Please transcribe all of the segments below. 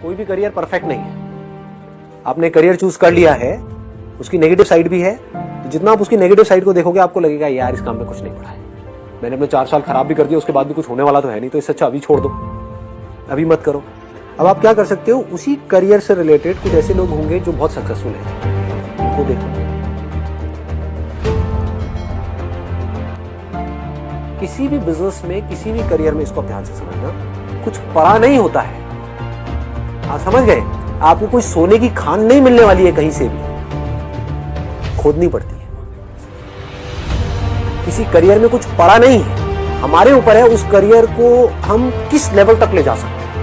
कोई भी career perfect नहीं है। आपने करियर चूज कर लिया है, उसकी नेगेटिव साइड भी है, तो जितना आप उसकी नेगेटिव साइड को देखोगे आपको लगेगा यार इस काम में कुछ नहीं पड़ा है, मैंने अपने 4 साल खराब भी कर दिया, उसके बाद भी कुछ होने वाला तो है नहीं, तो इससे अच्छा अभी छोड़ दो, अभी मत करो। अब आप क्या कर सकते हो, उसी करियर से रिलेटेड कुछ ऐसे लोग होंगे जो बहुत सक्सेसफुल हैं, उनको देखो। किसी भी बिजनेस में, किसी भी करियर में, इसको ध्यान से समझना, कुछ पड़ा नहीं होता है। आप समझ गए? आपको कोई सोने की खान नहीं मिलने वाली है, कहीं से भी खोदनी पड़ती है। किसी करियर में कुछ पड़ा नहीं है, हमारे ऊपर है उस करियर को हम किस लेवल तक ले जा सकते हैं।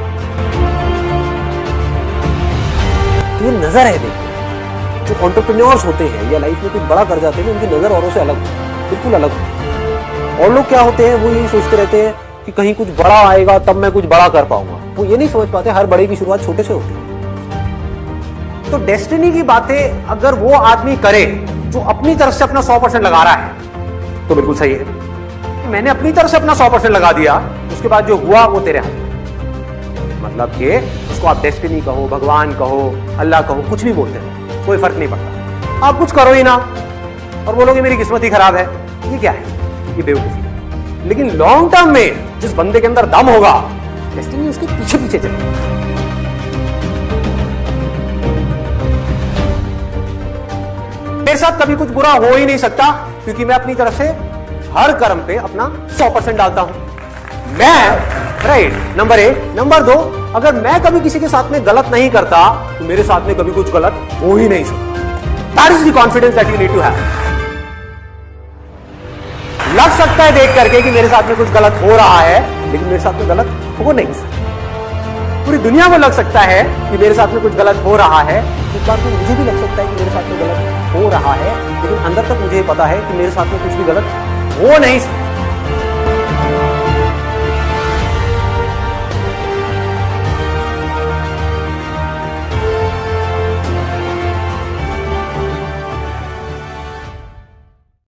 तो ये नजर है, देखो जो एंटरप्रेन्योर्स होते हैं या लाइफ में कुछ बड़ा कर जाते हैं, उनकी नजर औरों से अलग होती है, बिल्कुल अलग होती है। और लोग क्या होते हैं, वो यही सोचते रहते हैं कि कहीं कुछ बड़ा आएगा तब मैं कुछ बड़ा कर पाऊंगा। वो ये नहीं समझ पाते हर बड़े की शुरुआत छोटे से होती है। तो डेस्टिनी की बातें अगर वो आदमी करे जो अपनी तरफ से अपना 100% लगा रहा है तो बिल्कुल सही है। मैंने अपनी तरफ से अपना 100% लगा दिया, उसके बाद जो हुआ वो तेरे हाथ में। मतलब कि उसको आप डेस्टिनी कहो, भगवान कहो, अल्लाह कहो, कुछ भी बोलते हैं, कोई फर्क नहीं पड़ता। आप कुछ करो ही ना और बोलोगे मेरी किस्मत ही खराब है, ये क्या है? ये बेवकूफी है। लेकिन लॉन्ग टर्म में जिस बंदे के अंदर दम होगा, डेस्टिनी उसके पीछे पीछे चलेगी। मेरे साथ कभी कुछ बुरा हो ही नहीं सकता, क्योंकि मैं अपनी तरफ से हर कर्म पे अपना 100% डालता हूं। मैं राइट, नंबर 1। नंबर 2, अगर मैं कभी किसी के साथ में गलत नहीं करता तो मेरे साथ में कभी कुछ गलत हो ही नहीं सकता। That is the confidence that you need to have. लग सकता है देख करके कि मेरे साथ में कुछ गलत हो रहा है, लेकिन मेरे साथ में गलत हो नहीं सकता। पूरी दुनिया को लग सकता है कि मेरे साथ में कुछ गलत हो रहा है, इस बार तो मुझे भी लग सकता है कि मेरे साथ में गलत हो रहा है, लेकिन अंदर तक मुझे पता है कि मेरे साथ में कुछ भी गलत हो नहीं सकता।